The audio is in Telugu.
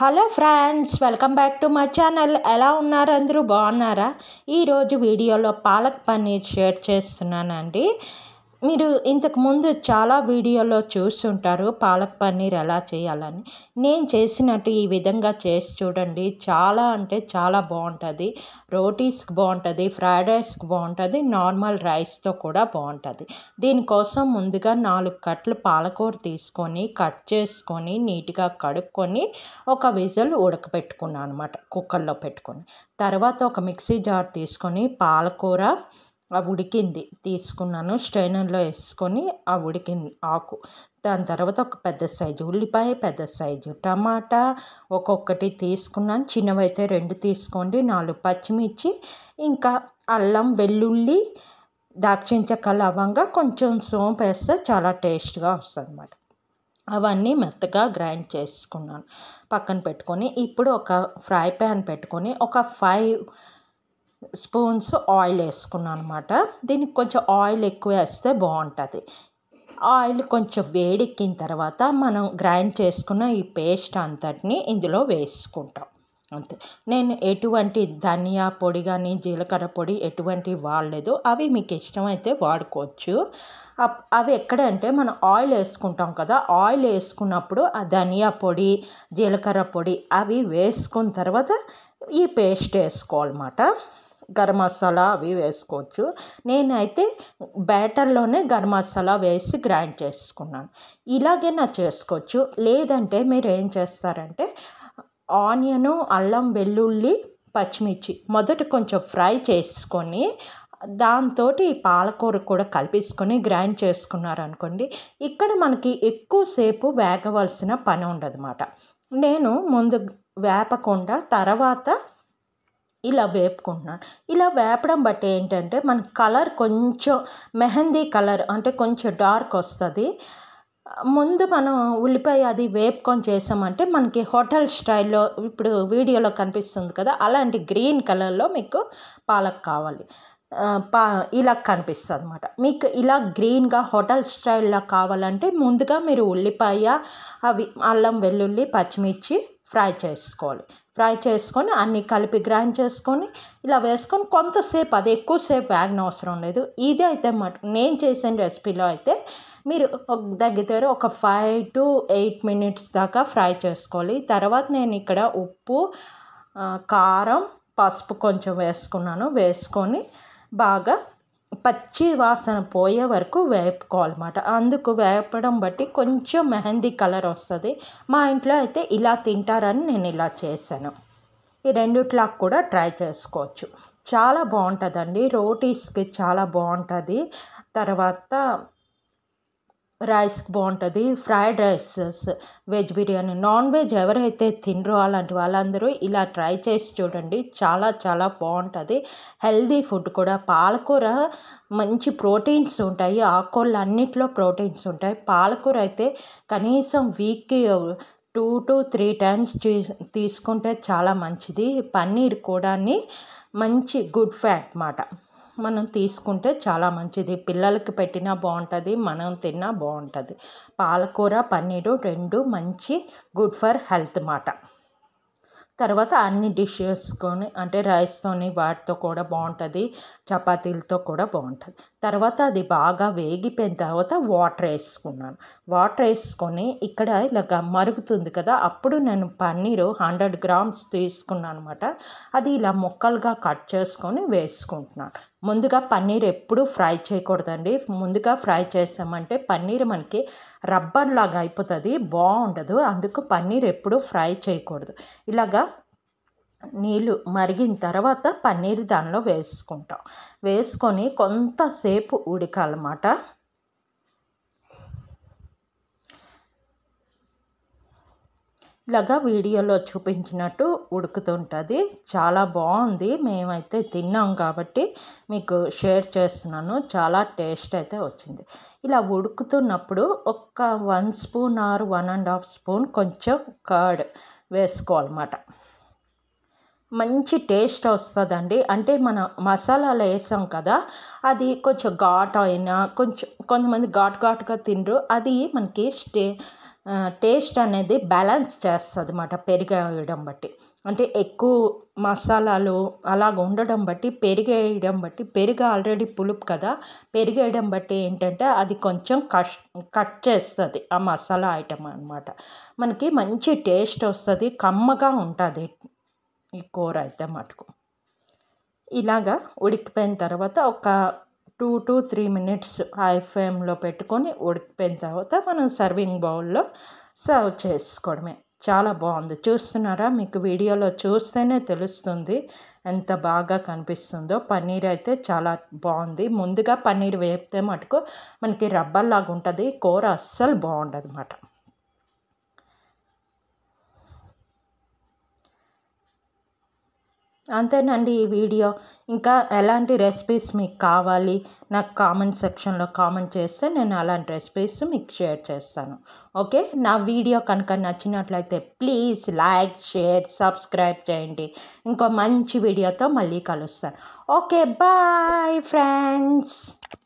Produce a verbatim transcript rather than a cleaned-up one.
Hello friends, welcome back to my channel. ఎలా ఉన్నారు? అందరూ బాగున్నారా? ఈరోజు వీడియోలో పాలక్ పన్నీర్ షేర్ చేస్తున్నానండి. మీరు ఇంతకుముందు చాలా వీడియోలో చూస్తుంటారు పాలక్ పన్నీర్ ఎలా చేయాలని. నేను చేసినట్టు ఈ విధంగా చేసి చూడండి. చాలా అంటే చాలా బాగుంటుంది. రోటీస్కి బాగుంటుంది, ఫ్రైడ్ రైస్కి బాగుంటుంది, నార్మల్ రైస్తో కూడా బాగుంటుంది. దీనికోసం ముందుగా నాలుగు కట్టలు పాలకూర తీసుకొని కట్ చేసుకొని నీట్గా కడుక్కొని ఒక విజిల్ ఉడకపెట్టుకున్నాను అనమాట, కుక్కర్లో పెట్టుకొని. తర్వాత ఒక మిక్సీ జార్ తీసుకొని పాలకూర ఆ ఉడికింది తీసుకున్నాను, స్ట్రైనర్లో వేసుకొని ఆ ఉడికింది ఆకు. దాని తర్వాత ఒక పెద్ద సైజు ఉల్లిపాయ, పెద్ద సైజు టమాటా ఒక్కొక్కటి తీసుకున్నాను. చిన్నవైతే రెండు తీసుకోండి. నాలుగు పచ్చిమిర్చి, ఇంకా అల్లం, వెల్లుల్లి, దాల్చిన చెక్క, లవంగా, కొంచెం సోంపు వేస్తే చాలా టేస్ట్గా వస్తుంది అన్నమాట. అవన్నీ మెత్తగా గ్రైండ్ చేసుకున్నాను, పక్కన పెట్టుకొని. ఇప్పుడు ఒక ఫ్రై ప్యాన్ పెట్టుకొని ఒక ఫైవ్ స్పూన్స్ ఆయిల్ వేసుకున్నాను అనమాట. దీనికి కొంచెం ఆయిల్ ఎక్కువ వేస్తే బాగుంటుంది. ఆయిల్ కొంచెం వేడెక్కిన తర్వాత మనం గ్రైండ్ చేసుకున్న ఈ పేస్ట్ అంతటిని ఇందులో వేసుకుంటాం అంతే. నేను ఎటువంటి ధనియా పొడి కానీ జీలకర్ర పొడి ఎటువంటి వాడలేదు. అవి మీకు ఇష్టమైతే వాడుకోవచ్చు. అవి ఎక్కడంటే మనం ఆయిల్ వేసుకుంటాం కదా, ఆయిల్ వేసుకున్నప్పుడు ఆ ధనియా పొడి, జీలకర్ర పొడి అవి వేసుకున్న తర్వాత ఈ పేస్ట్ వేసుకోవాలన్నమాట. గరం మసాలా అవి వేసుకోవచ్చు. నేనైతే బ్యాటర్లోనే గరం మసాలా వేసి గ్రైండ్ చేసుకున్నాను. ఇలాగైనా చేసుకోవచ్చు. లేదంటే మీరు ఏం చేస్తారంటే ఆనియను, అల్లం, వెల్లుల్లి, పచ్చిమిర్చి మొదట కొంచెం ఫ్రై చేసుకొని దాంతో ఈ పాలకూర కూడా కలిపేసుకొని గ్రైండ్ చేసుకున్నారనుకోండి, ఇక్కడ మనకి ఎక్కువసేపు వేగవలసిన పని ఉండదు అన్నమాట. నేను ముందు వేపకుండా తర్వాత ఇలా వేపుకుంటున్నాను. ఇలా వేపడం బట్టి ఏంటంటే మన కలర్ కొంచెం మెహందీ కలర్ అంటే కొంచెం డార్క్ వస్తుంది. ముందు మనం ఉల్లిపాయ అది వేపుకొని చేసామంటే మనకి హోటల్ స్టైల్లో ఇప్పుడు వీడియోలో కనిపిస్తుంది కదా, అలాంటి గ్రీన్ కలర్లో మీకు పాలక్ కావాలి. పా ఇలా కనిపిస్తుంది అనమాట. మీకు ఇలా గ్రీన్గా హోటల్ స్టైల్లో కావాలంటే ముందుగా మీరు ఉల్లిపాయ, అవి అల్లం, వెల్లుల్లి, పచ్చిమిర్చి ఫ్రై చేసుకోవాలి. ఫ్రై చేసుకొని అన్నీ కలిపి గ్రైండ్ చేసుకొని ఇలా వేసుకొని కొంతసేపు, అది ఎక్కువసేపు వేగన అవసరం లేదు. ఇది అయితే మాట నేను చేసిన రెసిపీలో అయితే మీరు దగ్గర ఒక ఫైవ్ టు ఎయిట్ మినిట్స్ దాకా ఫ్రై చేసుకోవాలి. తర్వాత నేను ఇక్కడ ఉప్పు, కారం, పసుపు కొంచెం వేసుకున్నాను. వేసుకొని బాగా పచ్చి వాసన పోయే వరకు వేపుకోవాలన్నమాట. అందుకు వేపడం బట్టి కొంచెం మెహందీ కలర్ వస్తుంది. మా ఇంట్లో అయితే ఇలా తింటారని నేను ఇలా చేశాను. ఈ రెండిట్లా కూడా ట్రై చేసుకోవచ్చు. చాలా బాగుంటుందండి. రోటీస్కి చాలా బాగుంటుంది. తర్వాత రైస్కి బాగుంటుంది. Fried rices, veg biryani, non veg ఎవరైతే తినరో అలాంటి వాళ్ళందరూ ఇలా ట్రై చేసి చూడండి. చాలా చాలా బాగుంటుంది. హెల్దీ ఫుడ్ కూడా. పాలకూర మంచి ప్రోటీన్స్ ఉంటాయి. ఆకుకూరలు అన్నిట్లో ప్రోటీన్స్ ఉంటాయి. పాలకూర అయితే కనీసం వీక్కి టూ టు త్రీ టైమ్స్ తీసుకుంటే చాలా మంచిది. పన్నీర్ కూడా మంచి గుడ్ ఫ్యాట్ అన్నమాట. మనం తీసుకుంటే చాలా మంచిది. పిల్లలకి పెట్టినా బాగుంటుంది, మనం తిన్నా బాగుంటుంది. పాలకూర, పన్నీరు రెండు మంచి గుడ్ ఫర్ హెల్త్ అన్నమాట. తర్వాత అన్ని డిషెస్కొని అంటే రైస్తోని వాటితో కూడా బాగుంటుంది, చపాతీలతో కూడా బాగుంటుంది. తర్వాత అది బాగా వేగిపోయిన తర్వాత వాటర్ వేసుకున్నాను. వాటర్ వేసుకొని ఇక్కడ ఇలాగ మరుగుతుంది కదా, అప్పుడు నేను పన్నీరు హండ్రెడ్ గ్రామ్స్ తీసుకున్నాను అనమాట. అది ఇలా ముక్కలుగా కట్ చేసుకొని వేసుకుంటున్నాను. ముందుగా పన్నీర్ ఎప్పుడు ఫ్రై చేయకూడదండి. ముందుగా ఫ్రై చేసామంటే పన్నీర్ మనకి రబ్బర్ లాగా అయిపోతుంది, బాగుండదు. అందుకు పన్నీర్ ఎప్పుడు ఫ్రై చేయకూడదు. ఇలాగా నీళ్ళు మరిగిన తర్వాత పన్నీర్ దానిలో వేసుకుంటాం. వేసుకొని కొంతసేపు ఉడకాలన్నమాట. ఇలాగా వీడియోలో చూపించినట్టు ఉడుకుతుంటుంది. చాలా బాగుంది. మేమైతే తిన్నాం కాబట్టి మీకు షేర్ చేస్తున్నాను. చాలా టేస్ట్ అయితే వచ్చింది. ఇలా ఉడుకుతున్నప్పుడు ఒక one spoon or one and half spoon కొంచెం కర్డ్ వేసుకోవాలన్నమాట. మంచి టేస్ట్ వస్తుందండి. అంటే మనం మసాలాలు వేసాం కదా, అది కొంచెం ఘాటు అయినా కొంచెం కొంతమంది ఘాటు ఘాటుగా తినరు. అది మనకి స్టే టేస్ట్ అనేది బ్యాలెన్స్ చేస్తుంది అన్నమాట పెరుగు వేయడం బట్టి. అంటే ఎక్కువ మసాలాలు అలాగ ఉండడం బట్టి పెరుగు వేయడం బట్టి, పెరుగు ఆల్రెడీ పులుపు కదా, పెరుగు వేయడం బట్టి ఏంటంటే అది కొంచెం కష్ కట్ చేస్తుంది ఆ మసాలా ఐటమ్ అనమాట. మనకి మంచి టేస్ట్ వస్తుంది, కమ్మగా ఉంటుంది ఈ కూర అయితే మటుకు. ఇలాగా ఉడికిపోయిన తర్వాత ఒక two to three minutes high ఫ్లేమ్లో పెట్టుకొని ఉడికిపోయిన తర్వాత మనం సర్వింగ్ బౌల్లో సర్వ్ చేసుకోవడమే. చాలా బాగుంది. చూస్తున్నారా, మీకు వీడియోలో చూస్తేనే తెలుస్తుంది ఎంత బాగా కనిపిస్తుందో. పన్నీర్ అయితే చాలా బాగుంది. ముందుగా పన్నీర్ వేపితే మటుకు మనకి రబ్బర్ లాగా ఉంటుంది, కూర అస్సలు బాగుండదు అన్నమాట. అంతేనండి ఈ వీడియో. ఇంకా ఎలాంటి రెసిపీస్ మీకు కావాలి నాకు కామెంట్ సెక్షన్లో కామెంట్ చేస్తే నేను అలాంటి రెసిపీస్ మీకు షేర్ చేస్తాను. ఓకే, నా వీడియో కనుక నచ్చినట్లయితే ప్లీజ్ లైక్, షేర్, సబ్స్క్రైబ్ చేయండి. ఇంకో మంచి వీడియోతో మళ్ళీ కలుస్తాను. Okay, bye friends.